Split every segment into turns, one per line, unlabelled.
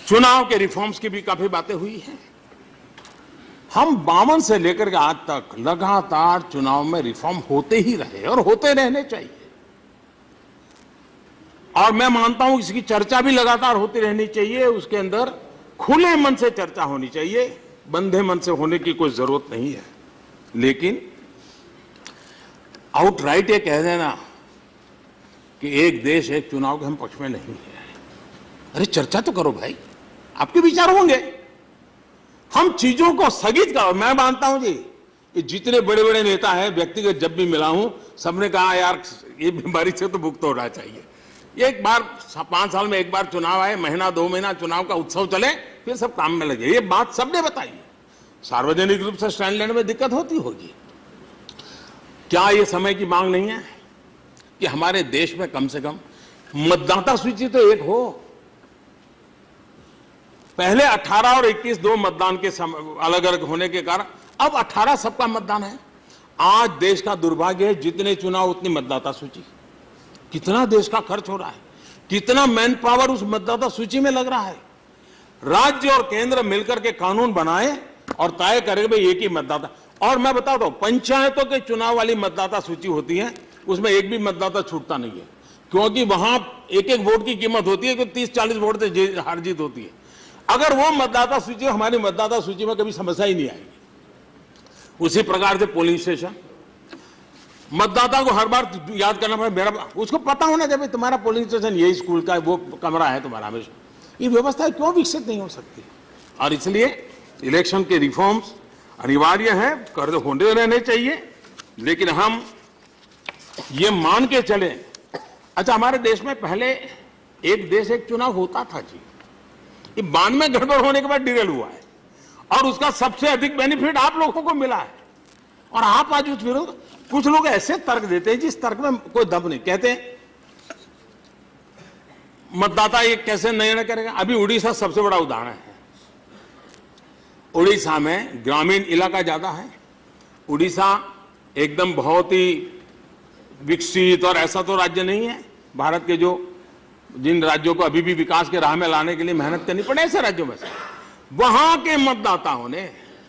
चुनाव के रिफॉर्म्स की भी काफी बातें हुई हैं। हम 52 से लेकर के आज तक लगातार चुनाव में रिफॉर्म होते ही रहे और होते रहने चाहिए, और मैं मानता हूं इसकी चर्चा भी लगातार होती रहनी चाहिए। उसके अंदर खुले मन से चर्चा होनी चाहिए, बंधे मन से होने की कोई जरूरत नहीं है। लेकिन आउटराइट ये कह देना कि एक देश एक चुनाव के हम पक्ष में नहीं है, अरे चर्चा तो करो भाई, आपके विचार होंगे। हम चीजों को स्थगित करो। मैं मानता हूं जी, ये जितने बड़े बड़े नेता हैं, व्यक्तिगत जब भी मिला हूं, सबने कहा यार ये बीमारी से तो मुक्त होना चाहिए। ये एक बार 5 साल में एक बार चुनाव आए, महीना 2 महीना चुनाव का उत्सव चले, फिर सब काम में लगे। ये बात सबने बताई। सार्वजनिक रूप से स्टैंड लेने में दिक्कत होती होगी। क्या ये समय की मांग नहीं है कि हमारे देश में कम से कम मतदाता सूची तो एक हो? पहले 18 और 21 दो मतदान के अलग अलग होने के कारण अब 18 सबका मतदान है। आज देश का दुर्भाग्य है, जितने चुनाव उतनी मतदाता सूची। कितना देश का खर्च हो रहा है, कितना मैन पावर उस मतदाता सूची में लग रहा है। राज्य और केंद्र मिलकर के कानून बनाए और तय करे भाई एक ही मतदाता। और मैं बताता हूं, पंचायतों के चुनाव वाली मतदाता सूची होती है, उसमें एक भी मतदाता छूटता नहीं है, क्योंकि वहां एक एक वोट की कीमत होती है कि 30-40 वोट से हार जीत होती है। अगर वो मतदाता सूची, हमारी मतदाता सूची में कभी समस्या ही नहीं आएगी। उसी प्रकार से पोलिंग स्टेशन, मतदाता को हर बार याद करना पड़े, मेरा उसको पता होना चाहिए तुम्हारा पोलिंग स्टेशन यही स्कूल का वो कमरा है तुम्हारा। हमेशा ये व्यवस्था क्यों विकसित नहीं हो सकती? और इसलिए इलेक्शन के रिफॉर्म्स अनिवार्य है, कर होने रहने चाहिए। लेकिन हम ये मान के चले, अच्छा हमारे देश में पहले एक देश एक चुनाव होता था जी, ये 92 में गड़बड़ होने के बाद डिरेल हुआ है, और उसका सबसे अधिक बेनिफिट आप लोगों को मिला है। और आप आज उस विरोध, कुछ लोग ऐसे तर्क देते हैं जिस तर्क में कोई दम नहीं। कहते हैं मतदाता ये कैसे निर्णय करेगा। अभी उड़ीसा सबसे बड़ा उदाहरण है। उड़ीसा में ग्रामीण इलाका ज्यादा है। उड़ीसा एकदम बहुत ही विकसित और ऐसा तो राज्य नहीं है भारत के, जो जिन राज्यों को अभी भी विकास के राह में लाने के लिए मेहनत करनी पड़े, ऐसे राज्यों में से वहां के मतदाताओं ने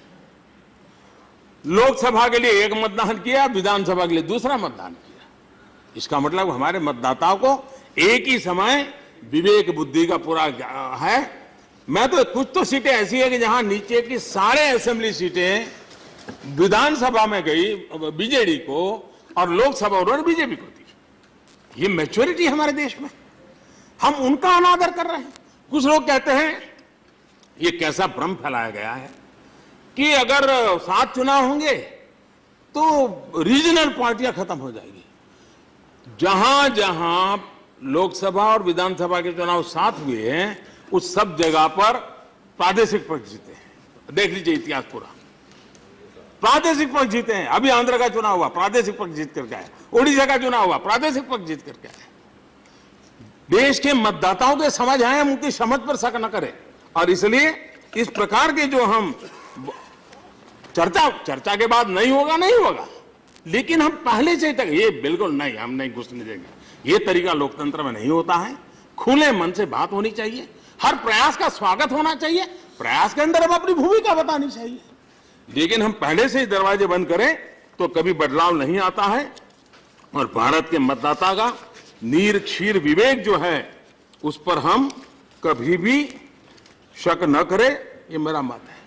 लोकसभा के लिए एक मतदान किया, विधानसभा के लिए दूसरा मतदान किया। इसका मतलब हमारे मतदाताओं को एक ही समय विवेक बुद्धि का पूरा है। मैं तो कुछ तो सीटें ऐसी है कि जहां नीचे की सारे असेंबली सीटें विधानसभा में गई बीजेडी को और लोकसभा उन्होंने बीजेपी को दी। ये मैच्योरिटी हमारे देश में, हम उनका अनादर कर रहे हैं। कुछ लोग कहते हैं, ये कैसा भ्रम फैलाया गया है कि अगर 7 चुनाव होंगे तो रीजनल पार्टियां खत्म हो जाएगी। जहां जहां लोकसभा और विधानसभा के चुनाव साथ हुए हैं, उस सब जगह पर प्रादेशिक पक्ष जीते हैं। देख लीजिए इतिहास पूरा, प्रादेशिक पक्ष जीते हैं। अभी आंध्र का चुनाव हुआ, प्रादेशिक पक्ष जीत करके आया। उड़ीसा का चुनाव हुआ, प्रादेशिक पक्ष जीत करके आया। देश के मतदाताओं के समझ आए, हम उनकी समझ पर शक न करें। और इसलिए इस प्रकार के जो हम चर्चा के बाद नहीं होगा, लेकिन हम पहले से तक ये बिल्कुल नहीं, हम नहीं घुसने देंगे। ये तरीका लोकतंत्र में नहीं होता है। खुले मन से बात होनी चाहिए, हर प्रयास का स्वागत होना चाहिए, प्रयास के अंदर हम अपनी भूमिका बतानी चाहिए। लेकिन हम पहले से ही दरवाजे बंद करें तो कभी बदलाव नहीं आता है। और भारत के मतदाता का नीर क्षीर विवेक जो है, उस पर हम कभी भी शक न करें, ये मेरा मत है।